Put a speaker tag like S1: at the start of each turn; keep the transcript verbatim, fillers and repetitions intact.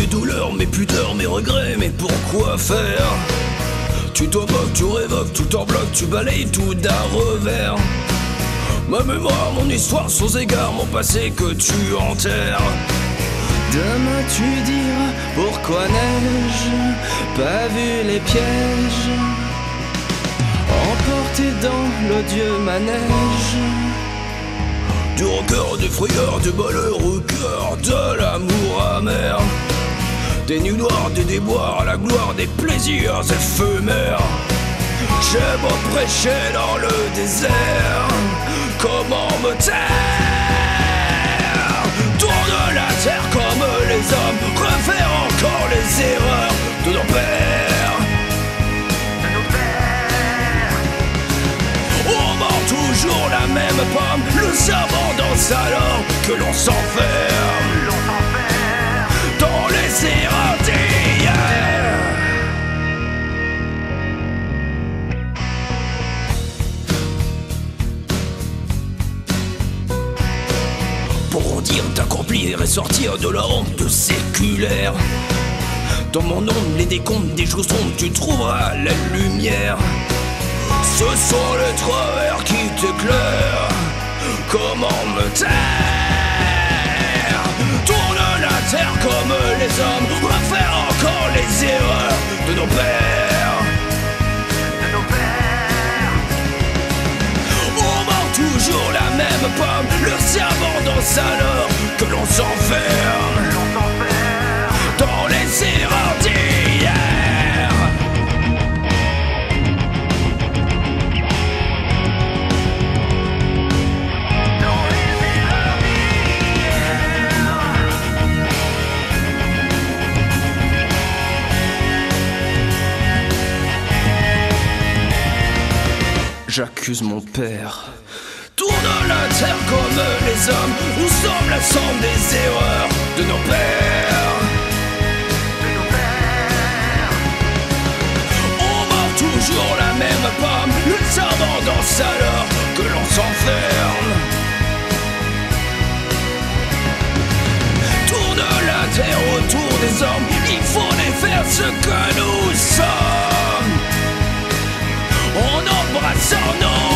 S1: mes douleurs, mes pudeurs, mes regrets, mais pourquoi faire? Tu t'invoques, tu révoques, tout en bloc, tu balayes tout d'un revers. Ma mémoire, mon histoire sans égard, mon passé que tu enterres.
S2: Demain tu diras pourquoi n'ai-je pas vu les pièges emporté dans l'odieux manège
S1: du record, du frayeur, du bonheur au cœur, de l'amour amer, des nuits noires, des déboires, à la gloire des plaisirs éphémères. J'ai beau prêcher dans le désert, comment me taire? Tourne la terre comme les hommes, refaire encore les erreurs de nos pères. De nos pères. On mord toujours la même pomme, le savant dans alors que l'on s'enferme dans les erreurs d'hier. Pour dire d'accomplir et sortir de la honte séculaire. Dans mon ombre, les décomptes des choses sombres, tu trouveras la lumière. Ce sont les travers qui t'éclairent. Comment me taire? Tourne la terre comme les hommes, refaire encore les erreurs de nos pères. De nos pères. On mord toujours la même pomme, le serment danse alors que l'on s'enferme dans les erreurs d'hier. J'accuse mon père. Tourne la terre comme les hommes, nous sommes la somme des erreurs de nos pères. De nos pères. On mord toujours la même pomme, le serment danse alors que l'on s'enferme. Tourne la terre autour des hommes, il faut les faire ce que nous sommes. On embrasse nos